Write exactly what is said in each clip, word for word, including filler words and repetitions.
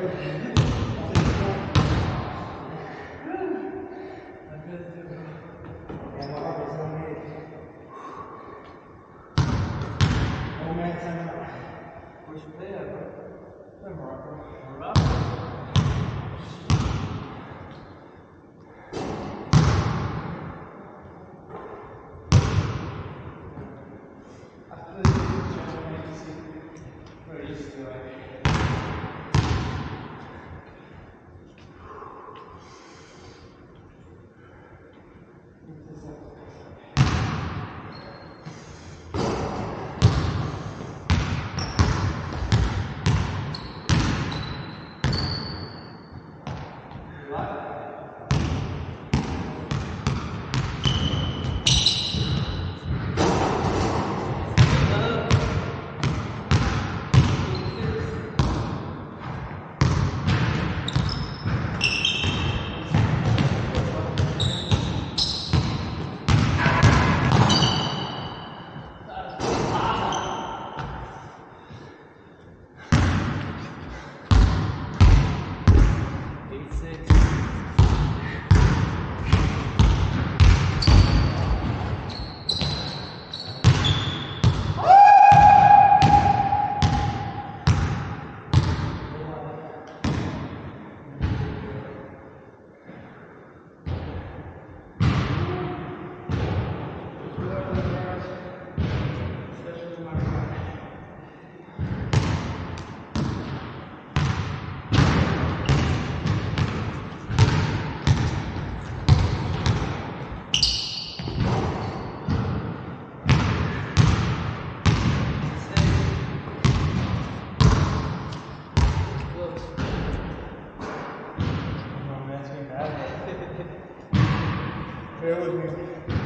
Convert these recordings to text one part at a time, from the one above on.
Bear with me.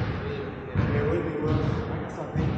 Bear with me, Will. I got something.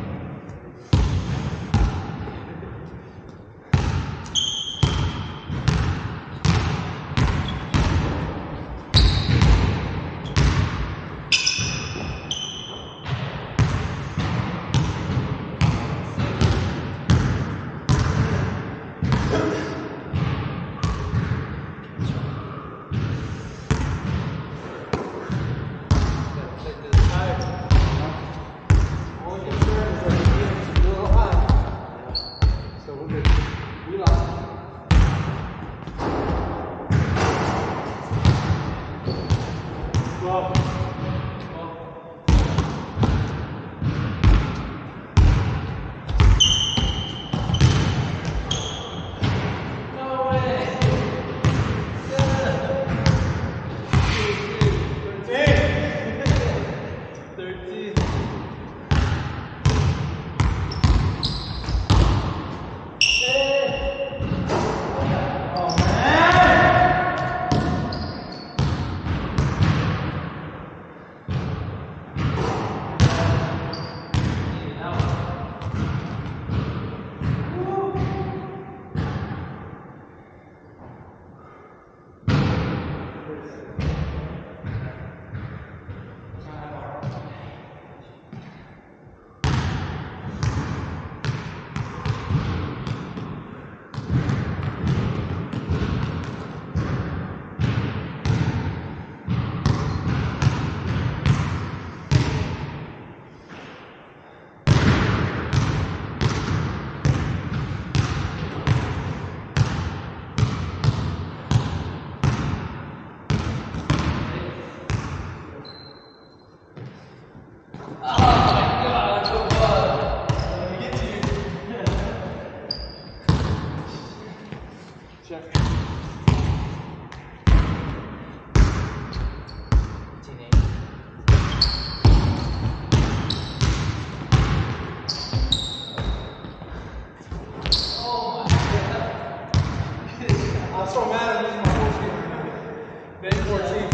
I'm so mad I'm using my whole team right now. Ben fourteen.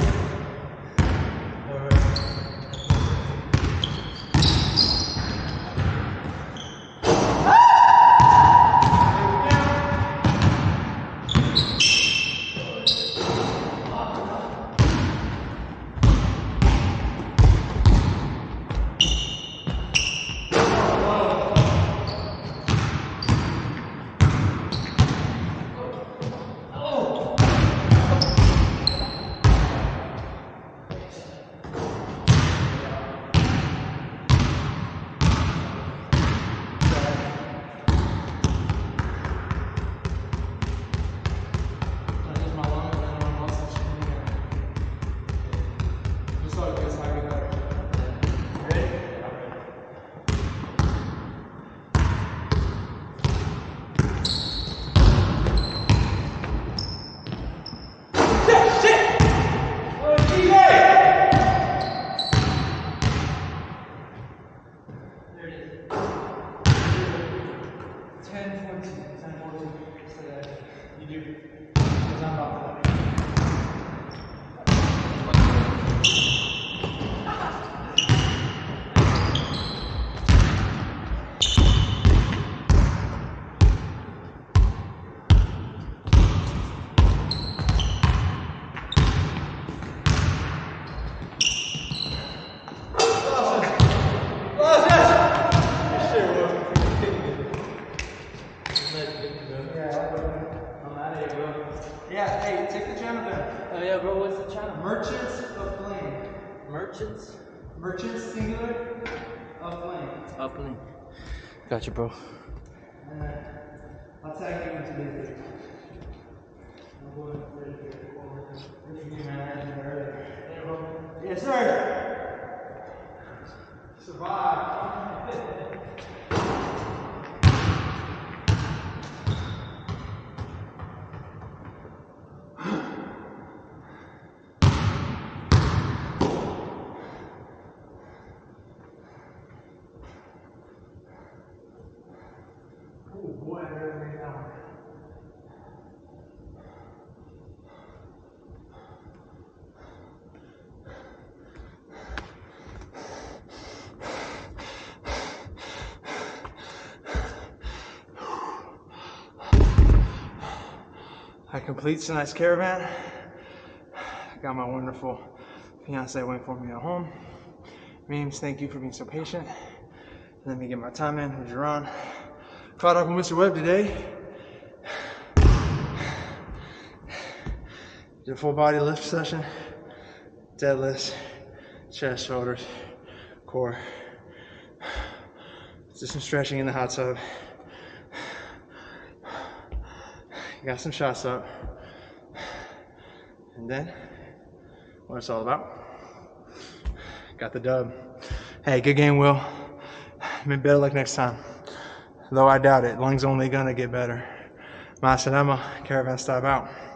Oh! you. Because I'm about to let you. Yeah, hey, take the channel down. Oh yeah, bro, what's the channel? Merchants of Flame. Merchants? Merchants singular of Flame. Uplink. Gotcha, bro. And then I'll tag you into this. I'm going to put it here forward. This is me, man. Earlier. Hey, bro. Yes, sir. Survive. Oh boy, I really made that one. I complete tonight's caravan. I got my wonderful fiance waiting for me at home. Memes, thank you for being so patient. Let me get my time in. Who's Jerron? Caught up with Mister Webb today. Did a full body lift session. Deadlifts, chest, shoulders, core. Just some stretching in the hot tub. Got some shots up. And then, what it's all about. Got the dub. Hey, good game, Will. Maybe better luck next time. Though I doubt it. Lung's only gonna get better. Masanema, Caravan Stop out.